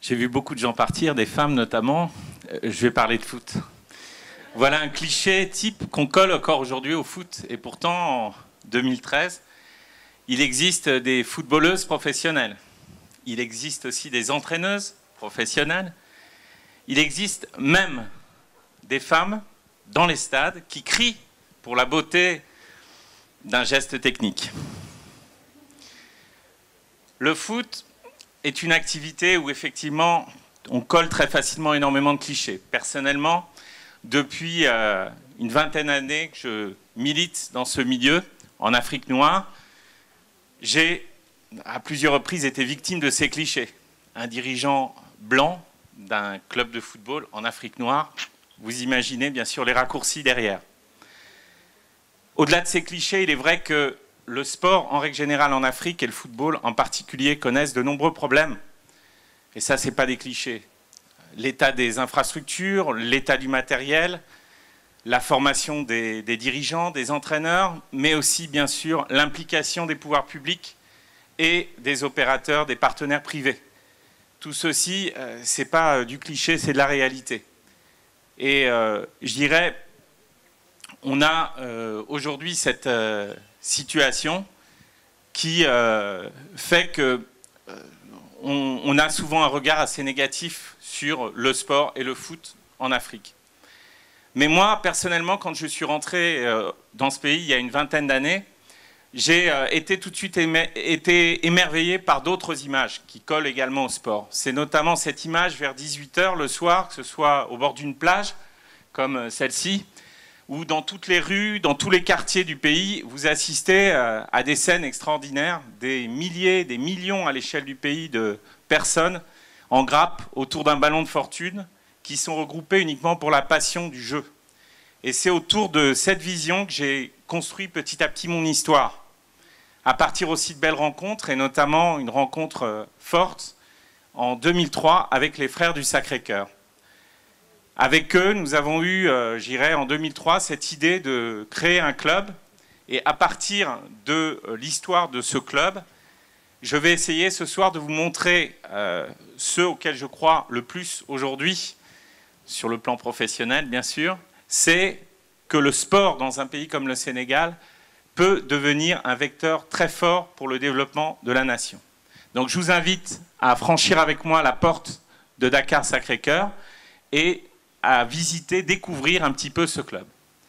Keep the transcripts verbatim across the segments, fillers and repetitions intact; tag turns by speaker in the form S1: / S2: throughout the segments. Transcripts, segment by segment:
S1: J'ai vu beaucoup de gens partir, des femmes notamment. Je vais parler de foot. Voilà un cliché type qu'on colle encore aujourd'hui au foot. Et pourtant, en deux mille treize, il existe des footballeuses professionnelles. Il existe aussi des entraîneuses professionnelles. Il existe même des femmes dans les stades qui crient pour la beauté d'un geste technique. Le foot est une activité où effectivement on colle très facilement énormément de clichés. Personnellement, depuis euh, une vingtaine d'années que je milite dans ce milieu, en Afrique noire, j'ai à plusieurs reprises été victime de ces clichés. Un dirigeant blanc d'un club de football en Afrique noire, vous imaginez bien sûr les raccourcis derrière. Au-delà de ces clichés, il est vrai que le sport, en règle générale en Afrique, et le football en particulier, connaissent de nombreux problèmes. Et ça, ce n'est pas des clichés. L'état des infrastructures, l'état du matériel, la formation des, des dirigeants, des entraîneurs, mais aussi, bien sûr, l'implication des pouvoirs publics et des opérateurs, des partenaires privés. Tout ceci, euh, ce n'est pas du cliché, c'est de la réalité. Et euh, je dirais, on a euh, aujourd'hui cette... Euh, situation qui euh, fait que euh, on, on a souvent un regard assez négatif sur le sport et le foot en Afrique. Mais moi, personnellement, quand je suis rentré euh, dans ce pays il y a une vingtaine d'années, j'ai euh, été tout de suite émer été émerveillé par d'autres images qui collent également au sport. C'est notamment cette image vers dix-huit heures le soir, que ce soit au bord d'une plage, comme celle-ci, où dans toutes les rues, dans tous les quartiers du pays, vous assistez à des scènes extraordinaires, des milliers, des millions à l'échelle du pays de personnes en grappe autour d'un ballon de fortune qui sont regroupées uniquement pour la passion du jeu. Et c'est autour de cette vision que j'ai construit petit à petit mon histoire, à partir aussi de belles rencontres, et notamment une rencontre forte en deux mille trois avec les Frères du Sacré-Cœur. Avec eux, nous avons eu, euh, j'irais, en deux mille trois, cette idée de créer un club. Et à partir de euh, l'histoire de ce club, je vais essayer ce soir de vous montrer euh, ceux auxquels je crois le plus aujourd'hui, sur le plan professionnel, bien sûr, c'est que le sport dans un pays comme le Sénégal peut devenir un vecteur très fort pour le développement de la nation. Donc je vous invite à franchir avec moi la porte de Dakar Sacré-Cœur et à visiter, découvrir un petit peu ce club.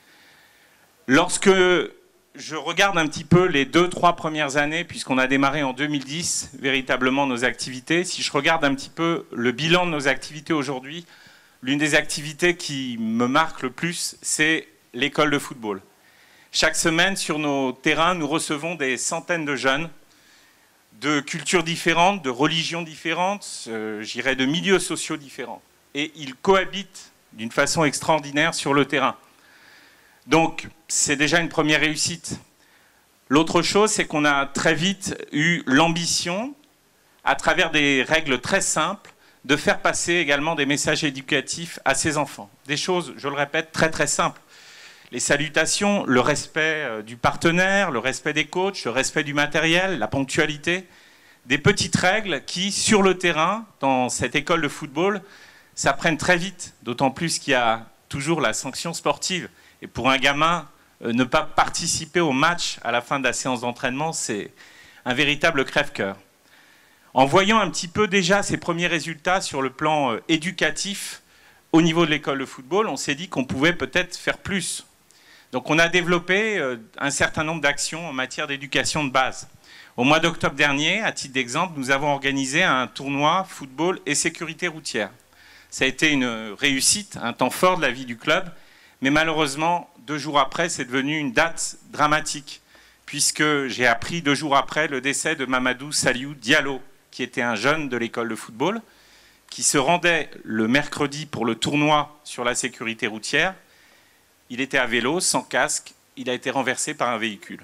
S1: Lorsque je regarde un petit peu les deux, trois premières années, puisqu'on a démarré en deux mille dix véritablement nos activités, si je regarde un petit peu le bilan de nos activités aujourd'hui, l'une des activités qui me marque le plus, c'est l'école de football. Chaque semaine, sur nos terrains, nous recevons des centaines de jeunes, de cultures différentes, de religions différentes, euh, j'irais de milieux sociaux différents. Et ils cohabitent d'une façon extraordinaire sur le terrain. Donc, c'est déjà une première réussite. L'autre chose, c'est qu'on a très vite eu l'ambition, à travers des règles très simples, de faire passer également des messages éducatifs à ces enfants. Des choses, je le répète, très très simples. Les salutations, le respect du partenaire, le respect des coachs, le respect du matériel, la ponctualité. Des petites règles qui, sur le terrain, dans cette école de football, s'apprennent très vite, d'autant plus qu'il y a toujours la sanction sportive. Et pour un gamin, euh, ne pas participer au match à la fin de la séance d'entraînement, c'est un véritable crève-cœur. En voyant un petit peu déjà ces premiers résultats sur le plan euh, éducatif au niveau de l'école de football, on s'est dit qu'on pouvait peut-être faire plus. Donc on a développé euh, un certain nombre d'actions en matière d'éducation de base. Au mois d'octobre dernier, à titre d'exemple, nous avons organisé un tournoi football et sécurité routière. Ça a été une réussite, un temps fort de la vie du club, mais malheureusement, deux jours après, c'est devenu une date dramatique, puisque j'ai appris deux jours après le décès de Mamadou Saliou Diallo, qui était un jeune de l'école de football, qui se rendait le mercredi pour le tournoi sur la sécurité routière. Il était à vélo, sans casque, il a été renversé par un véhicule.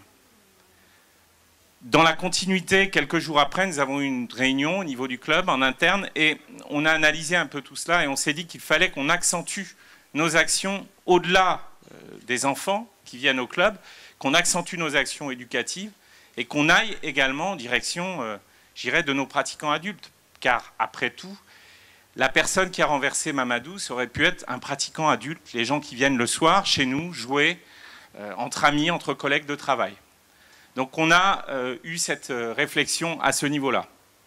S1: Dans la continuité, quelques jours après, nous avons eu une réunion au niveau du club en interne et on a analysé un peu tout cela et on s'est dit qu'il fallait qu'on accentue nos actions au-delà des enfants qui viennent au club, qu'on accentue nos actions éducatives et qu'on aille également en direction, euh, j'irais, de nos pratiquants adultes. Car après tout, la personne qui a renversé Mamadou, ça aurait pu être un pratiquant adulte, les gens qui viennent le soir chez nous jouer euh, entre amis, entre collègues de travail. Donc on a euh, eu cette euh, réflexion à ce niveau-là.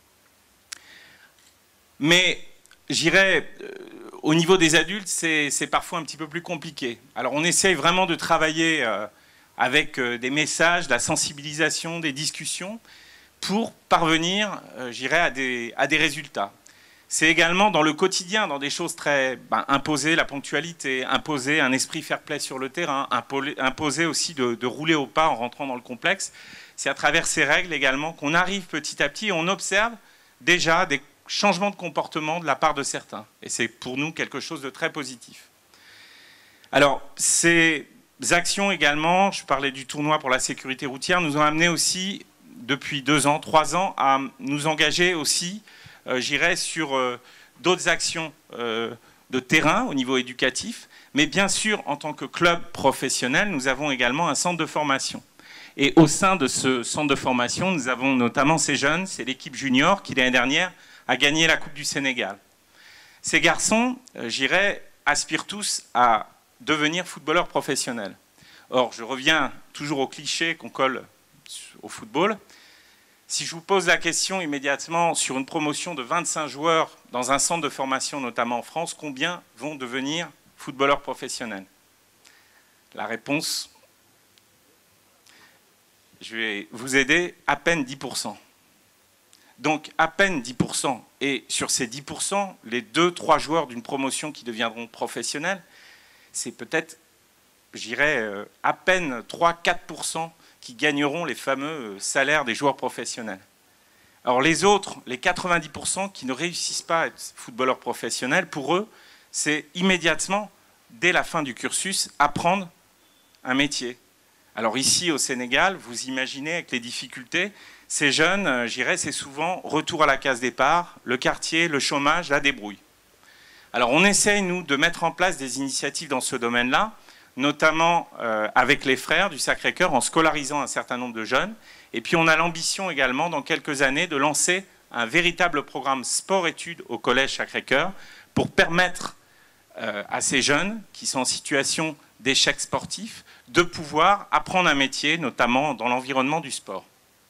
S1: Mais j'irais, euh, au niveau des adultes, c'est parfois un petit peu plus compliqué. Alors on essaye vraiment de travailler euh, avec euh, des messages, de la sensibilisation, des discussions, pour parvenir, euh, j'irais, à des, à des résultats. C'est également dans le quotidien, dans des choses très... Ben, imposer la ponctualité, imposer un esprit fair-play sur le terrain, imposer aussi de, de rouler au pas en rentrant dans le complexe. C'est à travers ces règles également qu'on arrive petit à petit et on observe déjà des changements de comportement de la part de certains. Et c'est pour nous quelque chose de très positif. Alors, ces actions également, je parlais du tournoi pour la sécurité routière, nous ont amené aussi, depuis deux ans, trois ans, à nous engager aussi, euh, j'irais, sur euh, d'autres actions euh, de terrain au niveau éducatif. Mais bien sûr, en tant que club professionnel, nous avons également un centre de formation. Et au sein de ce centre de formation, nous avons notamment ces jeunes, c'est l'équipe junior qui, l'année dernière, a gagné la Coupe du Sénégal. Ces garçons, euh, j'irais, aspirent tous à devenir footballeurs professionnels. Or, je reviens toujours au cliché qu'on colle au football. Si je vous pose la question immédiatement sur une promotion de vingt-cinq joueurs dans un centre de formation, notamment en France, combien vont devenir footballeurs professionnels? La réponse, je vais vous aider, à peine dix pour cent. Donc à peine dix pour cent. Et sur ces dix pour cent, les deux trois joueurs d'une promotion qui deviendront professionnels, c'est peut-être, j'irais, euh, à peine trois à quatre pour cent qui gagneront les fameux salaires des joueurs professionnels. Alors les autres, les quatre-vingt-dix pour cent qui ne réussissent pas à être footballeurs professionnels, pour eux, c'est immédiatement, dès la fin du cursus, apprendre un métier. Alors ici, au Sénégal, vous imaginez avec les difficultés, ces jeunes, j'irais, c'est souvent retour à la case départ, le quartier, le chômage, la débrouille. Alors on essaye, nous, de mettre en place des initiatives dans ce domaine-là, notamment euh, avec les frères du Sacré-Cœur, en scolarisant un certain nombre de jeunes. Et puis on a l'ambition également, dans quelques années, de lancer un véritable programme sport-études au Collège Sacré-Cœur pour permettre euh, à ces jeunes qui sont en situation d'échec sportif de pouvoir apprendre un métier, notamment dans l'environnement du sport.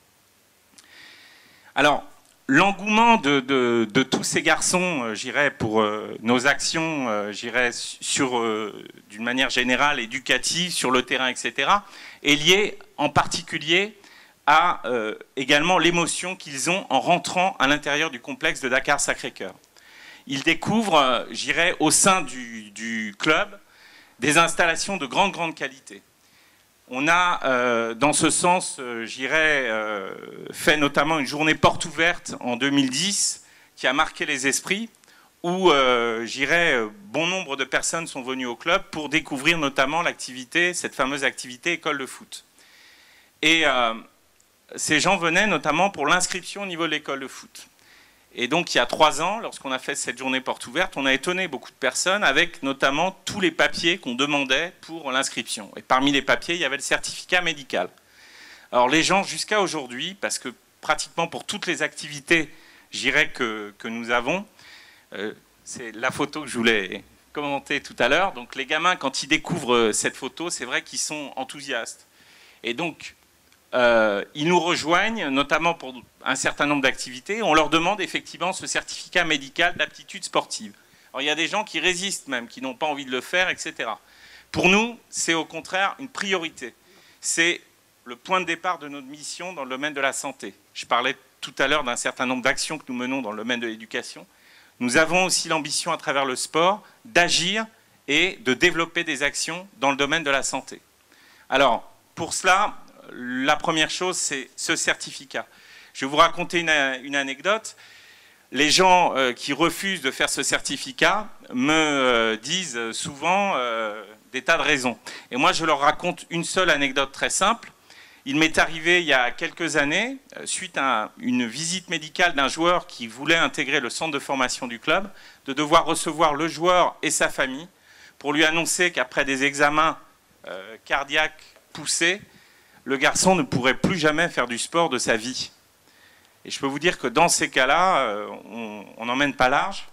S1: Alors, l'engouement de, de, de tous ces garçons, euh, j'irais, pour euh, nos actions, euh, j'irais, sur, euh, d'une manière générale, éducative, sur le terrain, et cetera, est lié en particulier à euh, également l'émotion qu'ils ont en rentrant à l'intérieur du complexe de Dakar Sacré-Cœur. Ils découvrent, euh, j'irais, au sein du, du club, des installations de grande, grande qualité. On a, euh, dans ce sens, euh, j'irais, euh, fait notamment une journée porte ouverte en deux mille dix qui a marqué les esprits, où, euh, j'irais, bon nombre de personnes sont venues au club pour découvrir notamment l'activité, cette fameuse activité école de foot. Et euh, ces gens venaient notamment pour l'inscription au niveau de l'école de foot. Et donc, il y a trois ans, lorsqu'on a fait cette journée porte ouverte, on a étonné beaucoup de personnes avec notamment tous les papiers qu'on demandait pour l'inscription. Et parmi les papiers, il y avait le certificat médical. Alors, les gens, jusqu'à aujourd'hui, parce que pratiquement pour toutes les activités, j'irais, que, que nous avons, euh, c'est la photo que je voulais commenter tout à l'heure. Donc, les gamins, quand ils découvrent cette photo, c'est vrai qu'ils sont enthousiastes. Et donc, Euh, ils nous rejoignent, notamment pour un certain nombre d'activités. On leur demande effectivement ce certificat médical d'aptitude sportive. Alors, il y a des gens qui résistent même, qui n'ont pas envie de le faire, et cetera. Pour nous, c'est au contraire une priorité. C'est le point de départ de notre mission dans le domaine de la santé. Je parlais tout à l'heure d'un certain nombre d'actions que nous menons dans le domaine de l'éducation. Nous avons aussi l'ambition, à travers le sport, d'agir et de développer des actions dans le domaine de la santé. Alors, pour cela, la première chose, c'est ce certificat. Je vais vous raconter une, une anecdote. Les gens euh, qui refusent de faire ce certificat me euh, disent souvent euh, des tas de raisons. Et moi, je leur raconte une seule anecdote très simple. Il m'est arrivé il y a quelques années, suite à une visite médicale d'un joueur qui voulait intégrer le centre de formation du club, de devoir recevoir le joueur et sa famille pour lui annoncer qu'après des examens euh, cardiaques poussés, le garçon ne pourrait plus jamais faire du sport de sa vie. Et je peux vous dire que dans ces cas-là, on n'emmène pas large.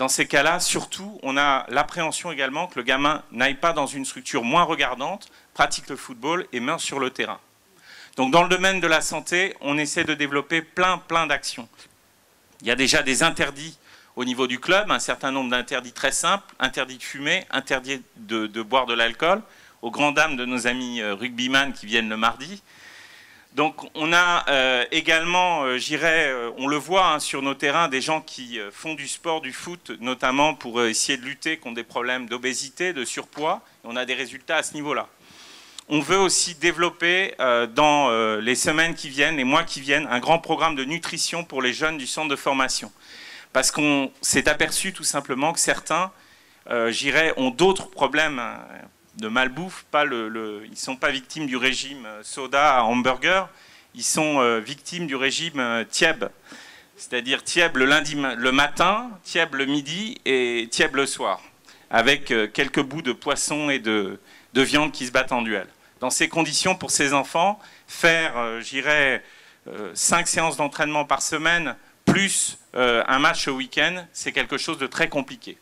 S1: Dans ces cas-là, surtout, on a l'appréhension également que le gamin n'aille pas dans une structure moins regardante, pratique le football et meurt sur le terrain. Donc dans le domaine de la santé, on essaie de développer plein, plein d'actions. Il y a déjà des interdits au niveau du club, un certain nombre d'interdits très simples, interdit de fumer, interdit de, de boire de l'alcool, aux grandes dames de nos amis rugbyman qui viennent le mardi. Donc on a euh, également, euh, j'irais, euh, on le voit hein, sur nos terrains, des gens qui euh, font du sport, du foot, notamment pour euh, essayer de lutter contre des problèmes d'obésité, de surpoids. Et on a des résultats à ce niveau-là. On veut aussi développer euh, dans euh, les semaines qui viennent, les mois qui viennent, un grand programme de nutrition pour les jeunes du centre de formation. Parce qu'on s'est aperçu tout simplement que certains, euh, j'irais, ont d'autres problèmes hein, de malbouffe. Pas le, le, ils ne sont pas victimes du régime soda à hamburger, ils sont euh, victimes du régime euh, Tieb. C'est-à-dire Tieb le lundi le matin, Tieb le midi et Tieb le soir, avec euh, quelques bouts de poisson et de, de viande qui se battent en duel. Dans ces conditions, pour ces enfants, faire, euh, j'irais, euh, cinq séances d'entraînement par semaine, plus euh, un match au week-end, c'est quelque chose de très compliqué.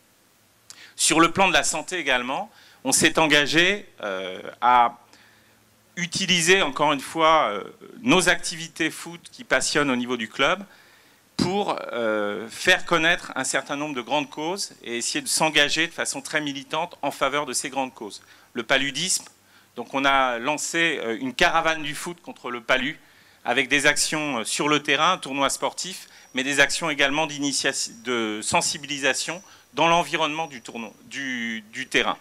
S1: Sur le plan de la santé également, on s'est engagé euh, à utiliser, encore une fois, euh, nos activités foot qui passionnent au niveau du club pour euh, faire connaître un certain nombre de grandes causes et essayer de s'engager de façon très militante en faveur de ces grandes causes. Le paludisme, donc on a lancé une caravane du foot contre le palu avec des actions sur le terrain, tournois sportifs, mais des actions également de sensibilisation dans l'environnement du, du, du terrain.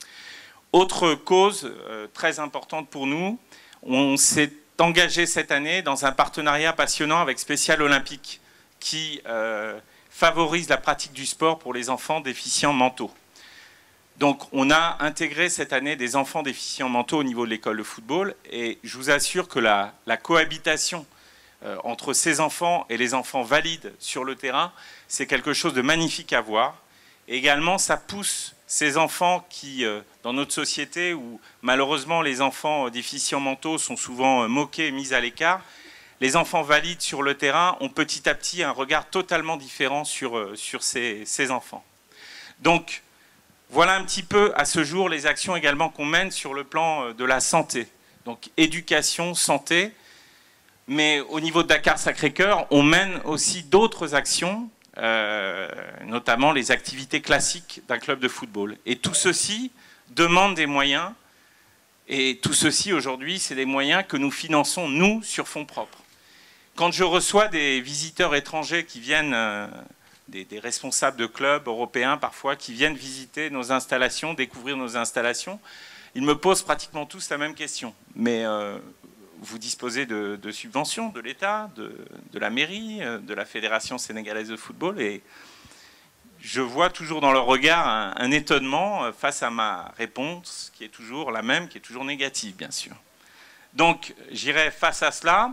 S1: Autre cause euh, très importante pour nous, on s'est engagé cette année dans un partenariat passionnant avec Special Olympique qui euh, favorise la pratique du sport pour les enfants déficients mentaux. Donc on a intégré cette année des enfants déficients mentaux au niveau de l'école de football et je vous assure que la, la cohabitation euh, entre ces enfants et les enfants valides sur le terrain, c'est quelque chose de magnifique à voir. Et également, ça pousse ces enfants qui, euh, dans notre société, où malheureusement les enfants déficients mentaux sont souvent euh, moqués et mis à l'écart, les enfants valides sur le terrain ont petit à petit un regard totalement différent sur, euh, sur ces, ces enfants. Donc, voilà un petit peu à ce jour les actions également qu'on mène sur le plan de la santé. Donc éducation, santé, mais au niveau de Dakar-Sacré-Cœur, on mène aussi d'autres actions, euh, notamment les activités classiques d'un club de football. Et tout ceci demande des moyens, et tout ceci aujourd'hui, c'est des moyens que nous finançons, nous, sur fonds propres. Quand je reçois des visiteurs étrangers qui viennent... Euh, Des, des responsables de clubs européens parfois qui viennent visiter nos installations, découvrir nos installations, ils me posent pratiquement tous la même question. Mais euh, vous disposez de, de subventions de l'État, de, de la mairie, de la Fédération sénégalaise de football et je vois toujours dans leur regard un, un étonnement face à ma réponse qui est toujours la même, qui est toujours négative bien sûr. Donc j'irai face à cela,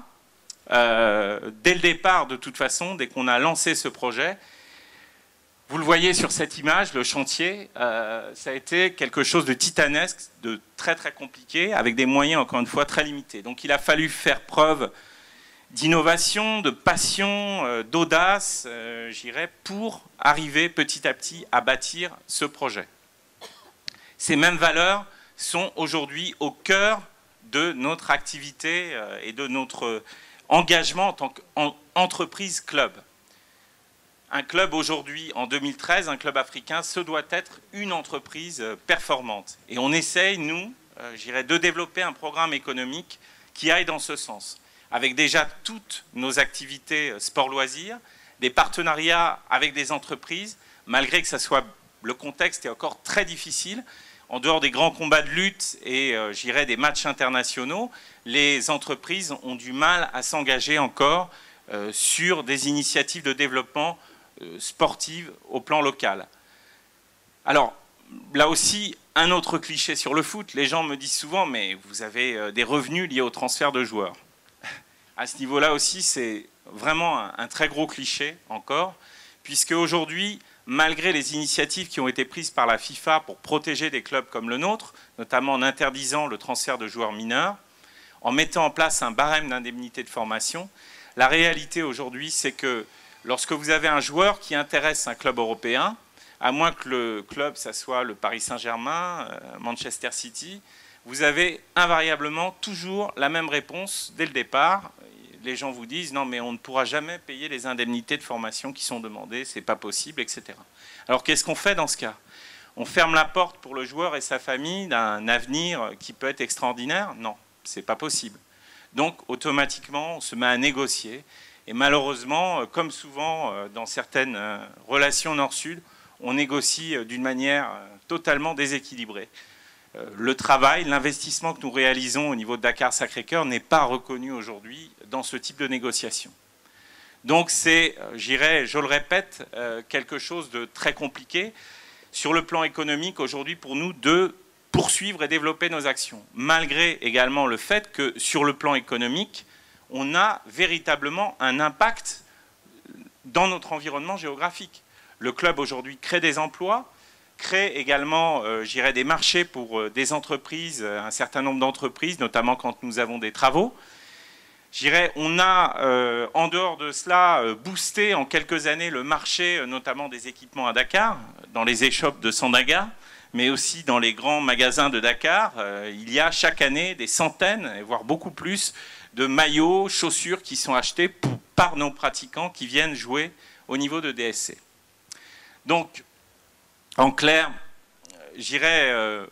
S1: euh, dès le départ de toute façon, dès qu'on a lancé ce projet. Vous le voyez sur cette image, le chantier, euh, ça a été quelque chose de titanesque, de très très compliqué, avec des moyens encore une fois très limités. Donc il a fallu faire preuve d'innovation, de passion, euh, d'audace, euh, j'irais, pour arriver petit à petit à bâtir ce projet. Ces mêmes valeurs sont aujourd'hui au cœur de notre activité euh, et de notre engagement en tant qu'entreprise club. Un club aujourd'hui, en deux mille treize, un club africain, ce doit être une entreprise performante. Et on essaye, nous, euh, j'irais, de développer un programme économique qui aille dans ce sens. Avec déjà toutes nos activités sport-loisirs, des partenariats avec des entreprises, malgré que ça soit, le contexte est encore très difficile. En dehors des grands combats de lutte et, euh, j'irais, des matchs internationaux, les entreprises ont du mal à s'engager encore euh, sur des initiatives de développement sportive au plan local. Alors, là aussi, un autre cliché sur le foot. Les gens me disent souvent, mais vous avez des revenus liés au transfert de joueurs. À ce niveau-là aussi, c'est vraiment un, un très gros cliché encore, puisque aujourd'hui, malgré les initiatives qui ont été prises par la FIFA pour protéger des clubs comme le nôtre, notamment en interdisant le transfert de joueurs mineurs, en mettant en place un barème d'indemnité de formation, la réalité aujourd'hui, c'est que Lorsque vous avez un joueur qui intéresse un club européen, à moins que le club, ça soit le Paris Saint-Germain, euh, Manchester City, vous avez invariablement toujours la même réponse dès le départ. Les gens vous disent « Non, mais on ne pourra jamais payer les indemnités de formation qui sont demandées, c'est pas possible, et cetera » Alors qu'est-ce qu'on fait dans ce cas? On ferme la porte pour le joueur et sa famille d'un avenir qui peut être extraordinaire? Non, c'est pas possible. Donc automatiquement, on se met à négocier. Et malheureusement, comme souvent dans certaines relations nord-sud, on négocie d'une manière totalement déséquilibrée. Le travail, l'investissement que nous réalisons au niveau de Dakar-Sacré-Cœur n'est pas reconnu aujourd'hui dans ce type de négociation. Donc c'est, j'irais, je le répète, quelque chose de très compliqué sur le plan économique aujourd'hui pour nous de poursuivre et développer nos actions, malgré également le fait que sur le plan économique, on a véritablement un impact dans notre environnement géographique. Le club aujourd'hui crée des emplois, crée également, euh, j'irais, des marchés pour euh, des entreprises, un certain nombre d'entreprises, notamment quand nous avons des travaux. J'irais, on a, euh, en dehors de cela, euh, boosté en quelques années le marché, euh, notamment des équipements à Dakar, dans les échoppes de Sandaga, mais aussi dans les grands magasins de Dakar. Euh, il y a chaque année des centaines, voire beaucoup plus, de maillots, chaussures qui sont achetés pour, par nos pratiquants qui viennent jouer au niveau de D S C. Donc, en clair, j'irais, euh,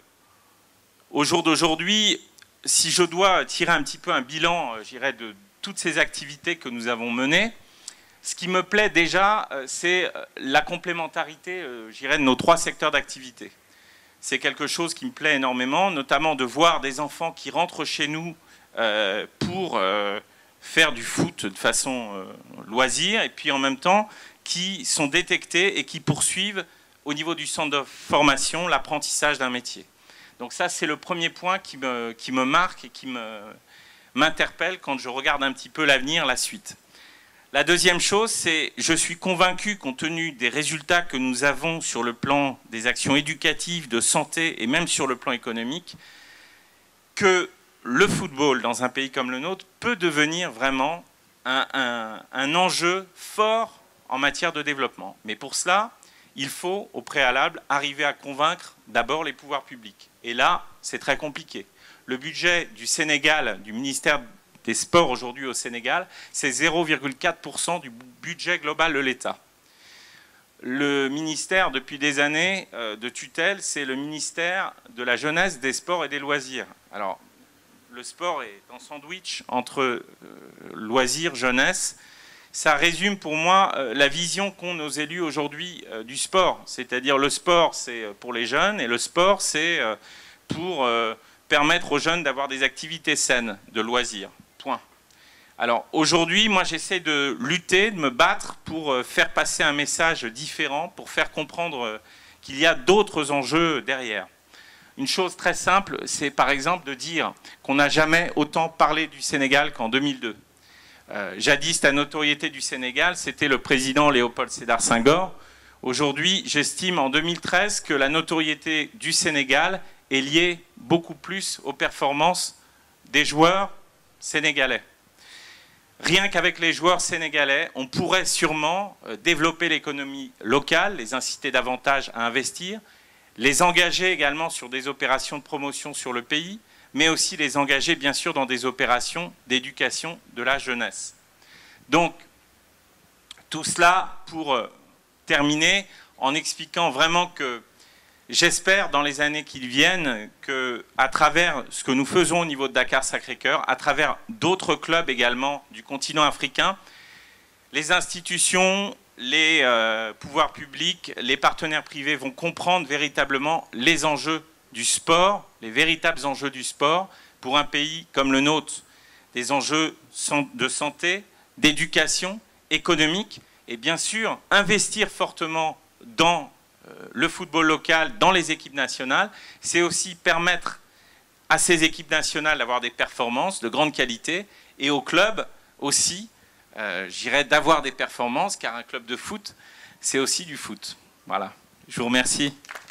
S1: au jour d'aujourd'hui, si je dois tirer un petit peu un bilan, j'irais, de toutes ces activités que nous avons menées, ce qui me plaît déjà, c'est la complémentarité, j'irais, de nos trois secteurs d'activité. C'est quelque chose qui me plaît énormément, notamment de voir des enfants qui rentrent chez nous euh, pour euh, faire du foot de façon euh, loisir, et puis en même temps, qui sont détectés et qui poursuivent au niveau du centre de formation l'apprentissage d'un métier. Donc ça, c'est le premier point qui me, qui me marque et qui m'interpelle quand je regarde un petit peu l'avenir, la suite. La deuxième chose, c'est je suis convaincu, compte tenu des résultats que nous avons sur le plan des actions éducatives, de santé et même sur le plan économique, que le football dans un pays comme le nôtre peut devenir vraiment un, un, un enjeu fort en matière de développement. Mais pour cela, il faut, au préalable, arriver à convaincre d'abord les pouvoirs publics. Et là, c'est très compliqué. Le budget du Sénégal, du ministère des Sports aujourd'hui au Sénégal, c'est zéro virgule quatre pour cent du budget global de l'État. Le ministère, depuis des années de tutelle, c'est le ministère de la Jeunesse, des Sports et des Loisirs. Alors, le sport est en sandwich entre euh, loisirs, jeunesse. Ça résume pour moi euh, la vision qu'ont nos élus aujourd'hui euh, du sport. C'est-à-dire le sport, c'est pour les jeunes, et le sport, c'est euh, pour euh, permettre aux jeunes d'avoir des activités saines, de loisirs. Point. Alors aujourd'hui, moi j'essaie de lutter, de me battre pour euh, faire passer un message différent, pour faire comprendre euh, qu'il y a d'autres enjeux derrière. Une chose très simple, c'est par exemple de dire qu'on n'a jamais autant parlé du Sénégal qu'en deux mille deux. Euh, jadis, la notoriété du Sénégal, c'était le président Léopold Sédar Senghor. Aujourd'hui, j'estime en deux mille treize que la notoriété du Sénégal est liée beaucoup plus aux performances des joueurs sénégalais. Rien qu'avec les joueurs sénégalais, on pourrait sûrement développer l'économie locale, les inciter davantage à investir, les engager également sur des opérations de promotion sur le pays, mais aussi les engager bien sûr dans des opérations d'éducation de la jeunesse. Donc, tout cela pour terminer en expliquant vraiment que j'espère dans les années qui viennent qu'à travers ce que nous faisons au niveau de Dakar-Sacré-Cœur, à travers d'autres clubs également du continent africain, les institutions, les euh, pouvoirs publics, les partenaires privés vont comprendre véritablement les enjeux du sport, les véritables enjeux du sport pour un pays comme le nôtre, des enjeux de santé, d'éducation, économique, et bien sûr investir fortement dans euh, le football local, dans les équipes nationales, c'est aussi permettre à ces équipes nationales d'avoir des performances de grande qualité et aux clubs aussi, euh, j'irais, d'avoir des performances, car un club de foot, c'est aussi du foot. Voilà, je vous remercie.